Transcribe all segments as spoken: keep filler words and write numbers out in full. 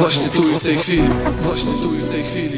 Właśnie tu i w tej chwili, właśnie tu i w tej chwili.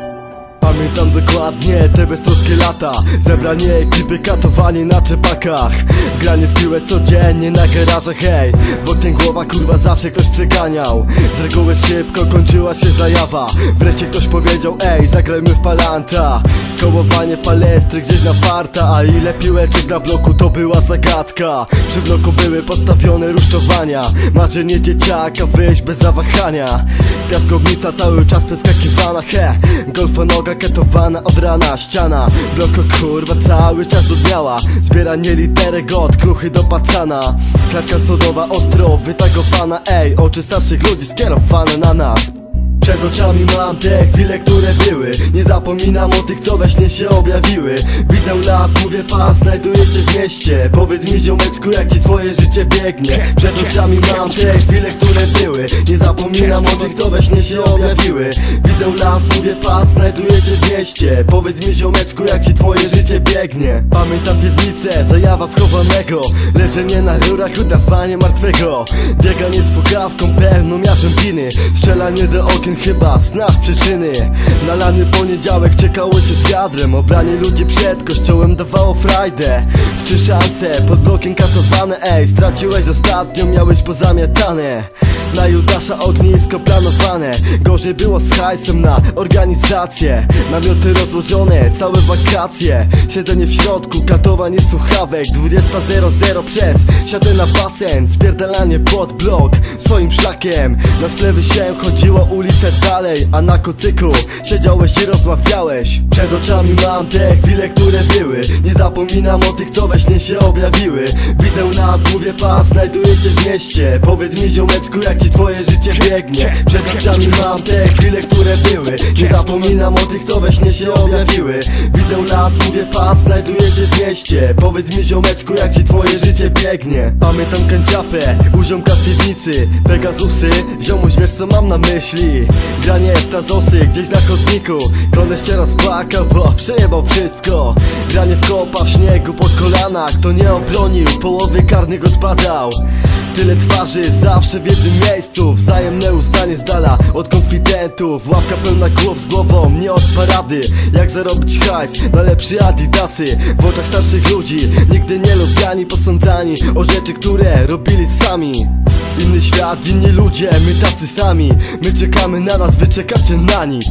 Pamiętam dokładnie te beztroskie lata, zebranie ekipy, katowanie na czepakach, granie w piłę codziennie na garażach, hej. Wokół głowa kurwa zawsze ktoś przeganiał. Z reguły szybko kończyła się zajawa. Wreszcie ktoś powiedział, ej, zagrajmy w palanta. Kołowanie palestry gdzieś na farta. A ile piłeczek na bloku to była zagadka. Przy bloku były postawione rusztowania. Marzenie dzieciaka wyjść bez zawahania. Piaskownica cały czas przeskakiwana, he. Golfonoga katowana od rana, ściana. Bloko kurwa cały czas dudniała. Zbieranie literek od kruchy do pacana. Klatka sodowa ostro wytagowana, ej. Oczy starszych ludzi skierowane na nas. Przed oczami mam te chwile, które były. Nie zapominam o tych, co we śnie się objawiły. Widzę las, mówię pas, znajduję się w mieście. Powiedz mi ziomeczku, jak ci twoje życie biegnie. Przed oczami mam te chwile, które były. Nie zapominam o tych, co we śnie się objawiły. Widzę las, mówię pas, znajduję się w mieście. Powiedz mi ziomeczku, jak ci twoje życie biegnie. Pamiętam piwnicę, zajawa wchowanego. Leżenie na rurach, udawanie martwego. Bieganie z pukawką pełną jarzębiny. Strzelanie do okien, chyba znasz przyczyny. Na lany poniedziałek czekało się z wiadrem. Obranie ludzi przed kościołem dawało frajdę. W trzy szanse, pod blokiem katowane, ej. Straciłeś ostatnio, miałeś pozamiatane. Na Judasza ognisko planowane. Gorzej było z hajsem na organizację. Namioty rozłożone, całe wakacje. Siedzenie w środku, katowanie słuchawek. Dwudziesta zero zero przez siadę na basen. Spierdalanie pod blok swoim szlakiem. Na splewy się chodziło ulicę dalej, a na kocyku siedziałeś i rozmawiałeś. Przed oczami mam te chwile, które były. Nie zapominam o tych, co we śnie się objawiły. Widzę nas, mówię pas, znajduję się w mieście. Powiedz mi ziomeczku, jak ci twoje życie biegnie. Przed oczami mam te chwile, które były. Nie zapominam o tych, co we śnie się objawiły. Widzę nas, mówię pas, znajduję się w mieście. Powiedz mi ziomeczku, jak ci twoje życie biegnie. Pamiętam kanciapę, u ziomka w piwnicy. Pegazusy, ziomuś wiesz co mam na myśli. Granie w tazosy gdzieś na chodniku. Koleś się rozpłakał, bo przejebał wszystko. Granie w kopa w śniegu pod kolanach. Kto nie obronił, połowy karnych odpadał. Tyle twarzy, zawsze w jednym miejscu. Wzajemne uznanie z dala od konfidentów. Ławka pełna głów z głową, nie od parady. Jak zarobić hajs na lepsze adidasy. W oczach starszych ludzi, nigdy nie lubiani, posądzani o rzeczy, które robili sami. Inny świat, inni ludzie, my tacy sami. My czekamy na nas, wy czekacie na nic.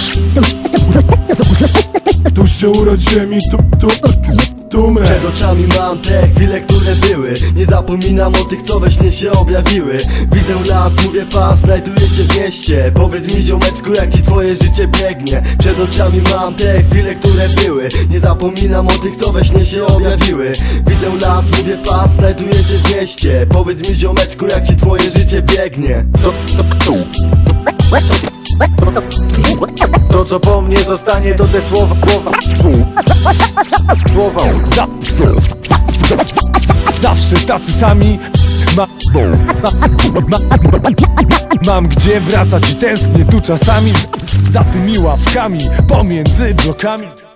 Tu się urodziłem i tu, tu, tu my. Przed oczami mam te chwile, które były. Nie zapominam o tych, co we śnie się objawiły. Widzę las, mówię pas, znajduję się w mieście. Powiedz mi ziomeczku, jak ci twoje życie biegnie. Przed oczami mam te chwile, które były. Nie zapominam o tych, co we śnie się objawiły. Widzę las, mówię pas, znajduję się w mieście. Powiedz mi ziomeczku, jak ci twoje życie biegnie. To co po mnie zostanie to te słowa, słowa, słowa. Zawsze tacy sami. Ma, ma, ma, mam gdzie wracać i tęsknię tu czasami za tymi ławkami pomiędzy blokami.